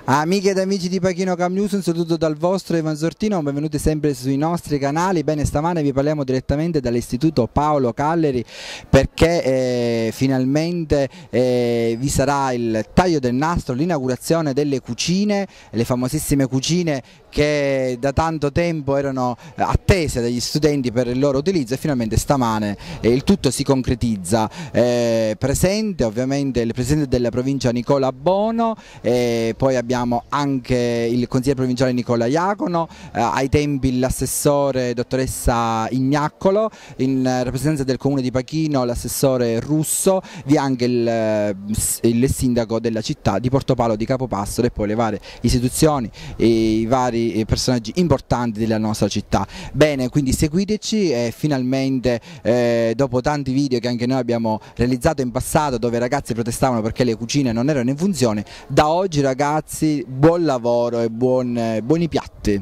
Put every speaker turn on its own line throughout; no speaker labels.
Amiche ed amici di Pachino Cam News, un saluto dal vostro Ivan Sortino, benvenuti sempre sui nostri canali. Bene, stamane vi parliamo direttamente dall'istituto Paolo Calleri perché finalmente vi sarà il taglio del nastro, l'inaugurazione delle cucine, le famosissime cucine che da tanto tempo erano attese dagli studenti per il loro utilizzo, e finalmente stamane il tutto si concretizza. Presente ovviamente il presidente della provincia Nicola Bono, poi abbiamo anche il consigliere provinciale Nicola Iacono, ai tempi l'assessore dottoressa Ignaccolo, in rappresentanza del comune di Pachino l'assessore Russo, vi è anche il sindaco della città di Portopalo di Capopassolo e poi le varie istituzioni e i vari personaggi importanti della nostra città. Bene, quindi seguiteci e finalmente dopo tanti video che anche noi abbiamo realizzato in passato dove i ragazzi protestavano perché le cucine non erano in funzione, da oggi ragazzi buon lavoro e buoni piatti.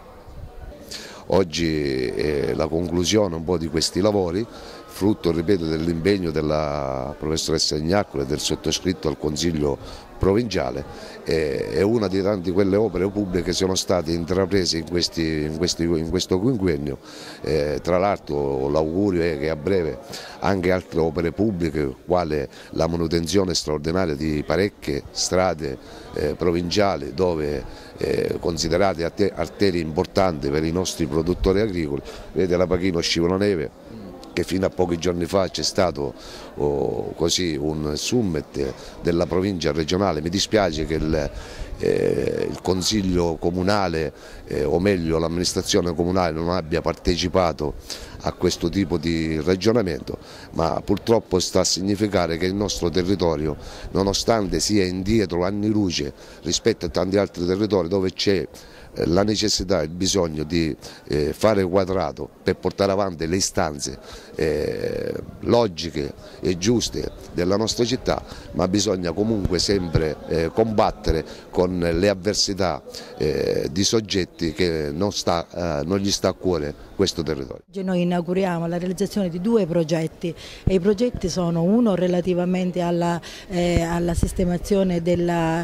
Oggi è la conclusione un po' di questi lavori, frutto, ripeto, dell'impegno della professoressa Ignaccola e del sottoscritto al Consiglio provinciale. È una di tante quelle opere pubbliche che sono state intraprese in questo quinquennio. Tra l'altro l'augurio è che a breve anche altre opere pubbliche, quale la manutenzione straordinaria di parecchie strade provinciali dove considerate arterie importanti per i nostri produttori agricoli, vedete la Pachino Scivolaneve, che fino a pochi giorni fa c'è stato così un summit della provincia regionale. Mi dispiace che il Consiglio comunale, o meglio l'amministrazione comunale, non abbia partecipato a questo tipo di ragionamento, ma purtroppo sta a significare che il nostro territorio, nonostante sia indietro anni luce rispetto a tanti altri territori dove c'è la necessità e il bisogno di fare quadrato per portare avanti le istanze logiche e giuste della nostra città, ma bisogna comunque sempre combattere con le avversità di soggetti che non gli sta a cuore questo territorio.
Noi inauguriamo la realizzazione di due progetti e i progetti sono uno relativamente alla sistemazione delle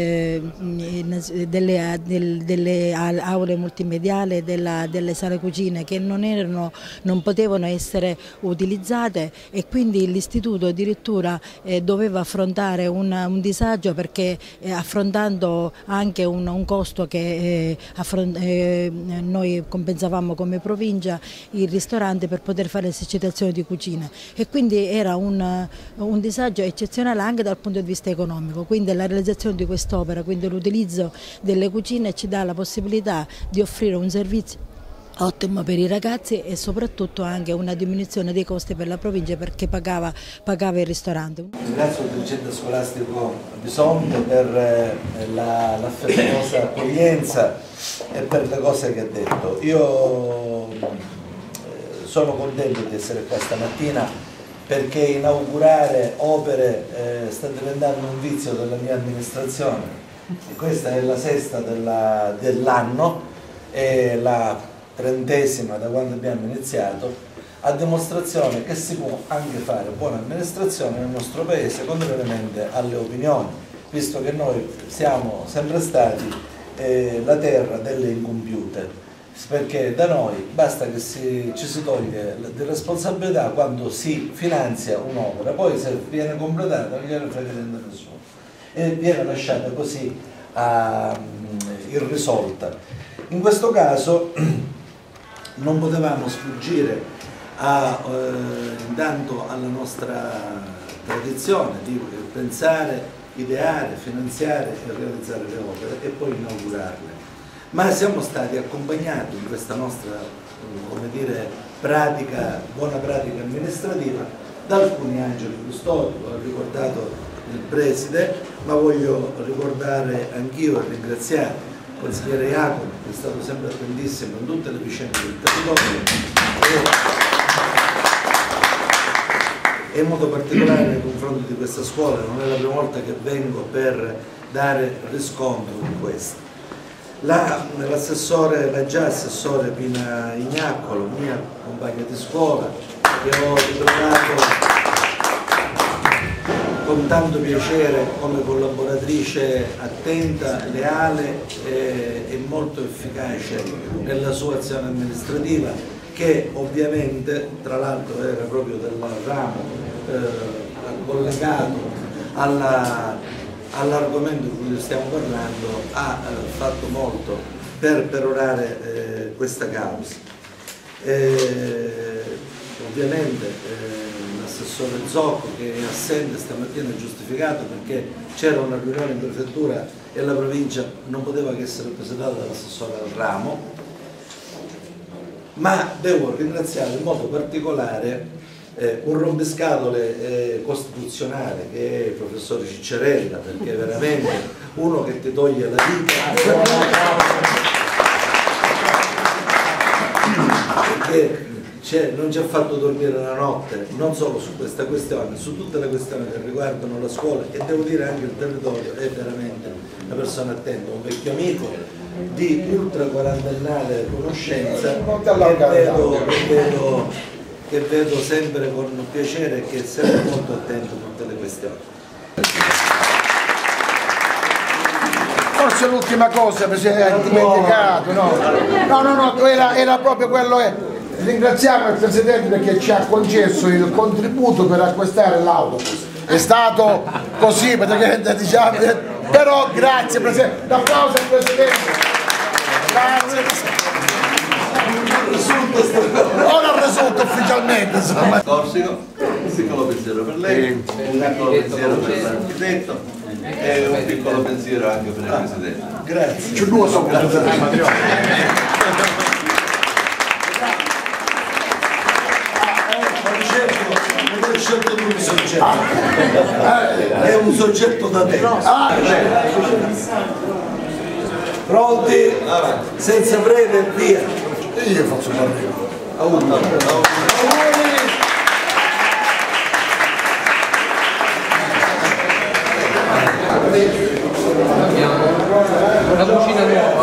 aule multimediali e delle sale cucine che non potevano essere utilizzate, e quindi l'istituto addirittura doveva affrontare un disagio perché affrontando anche un costo che noi compensavamo come provincia, il ristorante, per poter fare esercitazioni di cucine, e quindi era un disagio eccezionale anche dal punto di vista economico. Quindi la realizzazione di quest'opera, quindi l'utilizzo delle cucine, ci dà la possibilità di offrire un servizio ottimo per i ragazzi e soprattutto anche una diminuzione dei costi per la provincia perché pagava il ristorante.
Ringrazio il dirigente scolastico Bisonte per l'affettuosa accoglienza e per le cose che ha detto. Io sono contento di essere qua stamattina perché inaugurare opere sta diventando un vizio della mia amministrazione. Questa è la sesta dell'anno e la 30ª da quando abbiamo iniziato, a dimostrazione che si può anche fare buona amministrazione nel nostro paese contrariamente alle opinioni, visto che noi siamo sempre stati la terra delle incompiute, perché da noi basta che ci si toglie di responsabilità quando si finanzia un'opera, poi se viene completata non gliene frega niente a nessuno e viene lasciata così irrisolta. In questo caso non potevamo sfuggire intanto alla nostra tradizione di pensare, ideare, finanziare e realizzare le opere e poi inaugurarle. Ma siamo stati accompagnati in questa nostra, come dire, buona pratica amministrativa da alcuni angeli custodi. Lo ha ricordato il preside, ma voglio ricordare anch'io e ringraziare il consigliere Iacono, che è stato sempre attentissimo in tutte le vicende del territorio, e in modo particolare nei confronti di questa scuola. Non è la prima volta che vengo per dare riscontro di questo. La già assessore Pina Ignaccolo, mia compagna di scuola, che ho ritrovato con tanto piacere come collaboratrice attenta, leale e molto efficace nella sua azione amministrativa, che ovviamente tra l'altro era proprio del ramo collegato all'argomento di cui stiamo parlando, ha fatto molto per perorare questa causa. Ovviamente l'assessore Zocco, che è assente stamattina, è giustificato perché c'era una riunione in prefettura e la provincia non poteva che essere rappresentata dall'assessore al ramo, ma devo ringraziare in modo particolare un rompiscatole costituzionale che è il professore Ciccerella, perché è veramente uno che ti toglie la vita, perché non ci ha fatto dormire la notte, non solo su questa questione, su tutte le questioni che riguardano la scuola, e devo dire anche il territorio. È veramente una persona attenta, un vecchio amico di ultra quarantennale conoscenza che vedo sempre con piacere e che è sempre molto attento a tutte le questioni.
Forse l'ultima cosa, Presidente, dimenticato, no, era proprio quello. Ringraziamo il Presidente perché ci ha concesso il contributo per acquistare l'autobus. È stato così praticamente, diciamo, però grazie Presidente, l'applauso al Presidente. Grazie Presidente. Ora ha risolto ufficialmente, insomma.
Corsico, un piccolo pensiero per lei, un piccolo pensiero per l'architetto e un piccolo pensiero anche per il Presidente.
Grazie.
C'è due sopra.
Non è scelto tu il soggetto, è un soggetto da te. Pronti? Senza breve, via.
Io faccio parlare.
Una cucina nuova.